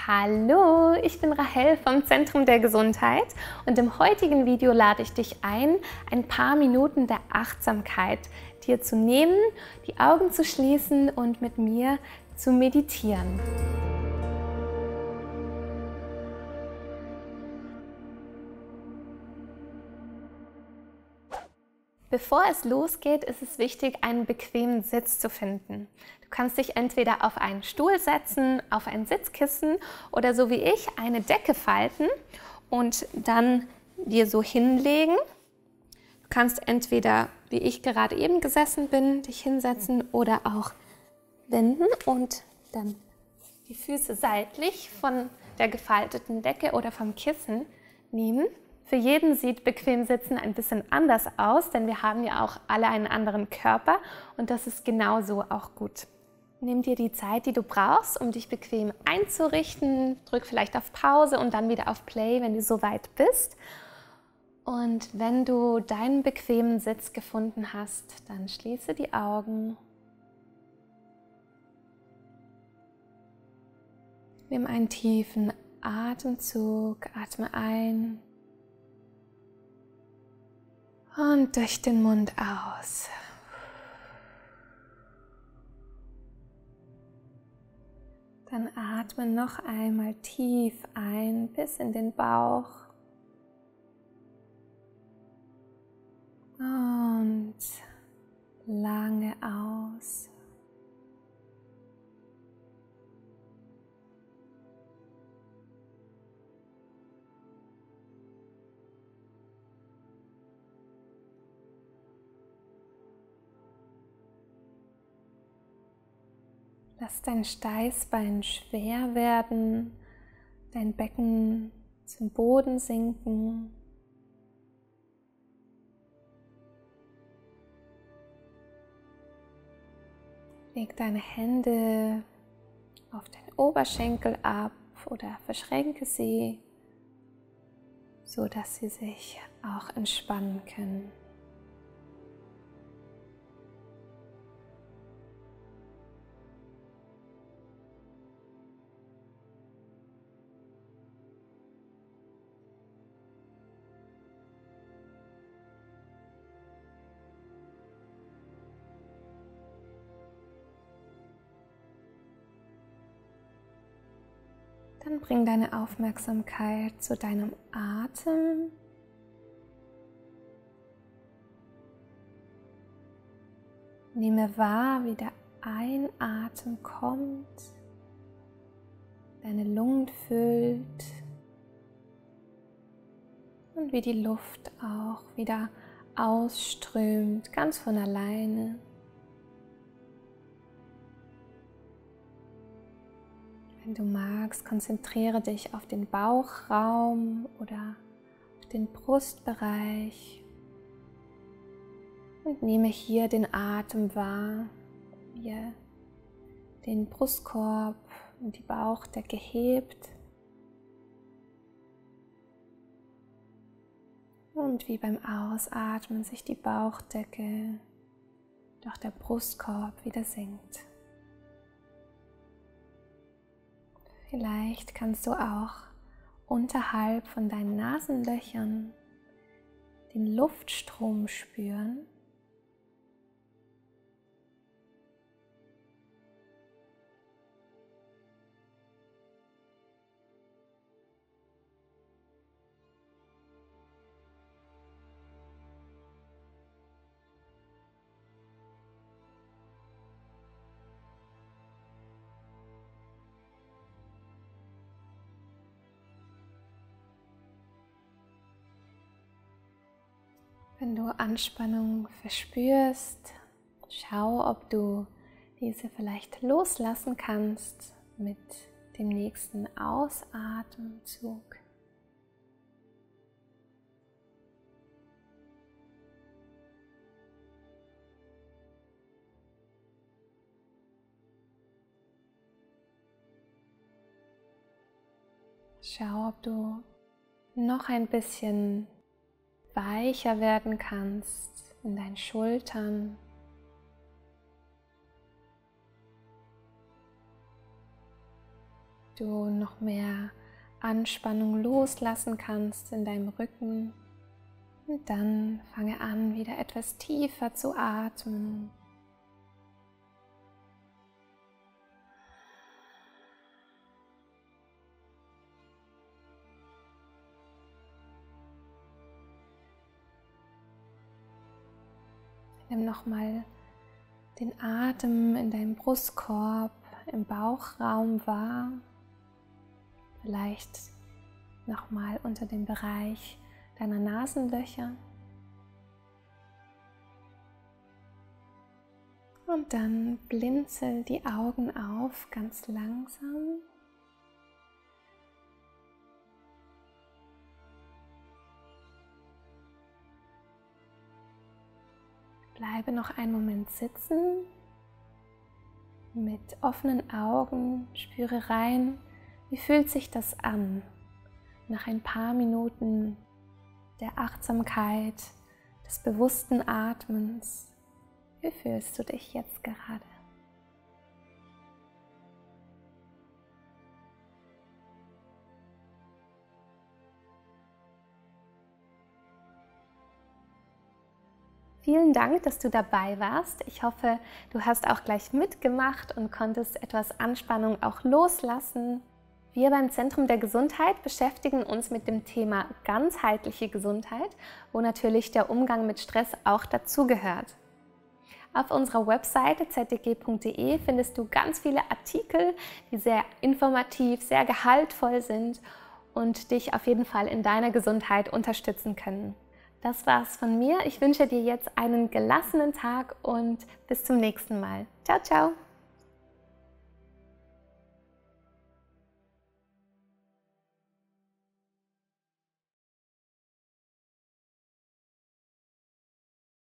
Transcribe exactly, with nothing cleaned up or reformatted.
Hallo, ich bin Rahel vom Zentrum der Gesundheit und im heutigen Video lade ich dich ein, ein paar Minuten der Achtsamkeit dir zu nehmen, die Augen zu schließen und mit mir zu meditieren. Bevor es losgeht, ist es wichtig, einen bequemen Sitz zu finden. Du kannst dich entweder auf einen Stuhl setzen, auf ein Sitzkissen oder so wie ich eine Decke falten und dann dir so hinlegen. Du kannst entweder, wie ich gerade eben gesessen bin, dich hinsetzen oder auch wenden und dann die Füße seitlich von der gefalteten Decke oder vom Kissen nehmen. Für jeden sieht bequem sitzen ein bisschen anders aus, denn wir haben ja auch alle einen anderen Körper und das ist genauso auch gut. Nimm dir die Zeit, die du brauchst, um dich bequem einzurichten. Drück vielleicht auf Pause und dann wieder auf Play, wenn du soweit bist. Und wenn du deinen bequemen Sitz gefunden hast, dann schließe die Augen. Nimm einen tiefen Atemzug, atme ein. Und durch den Mund aus. Dann atme noch einmal tief ein bis in den Bauch. Und lange aus. Lass dein Steißbein schwer werden, dein Becken zum Boden sinken. Leg deine Hände auf den Oberschenkel ab oder verschränke sie, so dass sie sich auch entspannen können. Dann bring deine Aufmerksamkeit zu deinem Atem. Nehme wahr, wie der Einatmen kommt, deine Lungen füllt und wie die Luft auch wieder ausströmt, ganz von alleine. Wenn du magst, konzentriere dich auf den Bauchraum oder auf den Brustbereich und nehme hier den Atem wahr, wie er den Brustkorb und die Bauchdecke hebt und wie beim Ausatmen sich die Bauchdecke durch der Brustkorb wieder senkt. Vielleicht kannst du auch unterhalb von deinen Nasenlöchern den Luftstrom spüren. Wenn du Anspannung verspürst, schau, ob du diese vielleicht loslassen kannst mit dem nächsten Ausatemzug. Schau, ob du noch ein bisschen weicher werden kannst in deinen Schultern. du noch mehr Anspannung loslassen kannst in deinem Rücken. Und dann fange an, wieder etwas tiefer zu atmen. Nimm nochmal den Atem in deinem Brustkorb, im Bauchraum wahr. Vielleicht nochmal unter dem Bereich deiner Nasenlöcher. Und dann blinzel die Augen auf, ganz langsam. Bleibe noch einen Moment sitzen, mit offenen Augen, spüre rein, wie fühlt sich das an, nach ein paar Minuten der Achtsamkeit, des bewussten Atmens. Wie fühlst du dich jetzt gerade? Vielen Dank, dass du dabei warst. Ich hoffe, du hast auch gleich mitgemacht und konntest etwas Anspannung auch loslassen. Wir beim Zentrum der Gesundheit beschäftigen uns mit dem Thema ganzheitliche Gesundheit, wo natürlich der Umgang mit Stress auch dazugehört. Auf unserer Webseite z d g punkt d e findest du ganz viele Artikel, die sehr informativ, sehr gehaltvoll sind und dich auf jeden Fall in deiner Gesundheit unterstützen können. Das war's von mir. Ich wünsche dir jetzt einen gelassenen Tag und bis zum nächsten Mal. Ciao, ciao!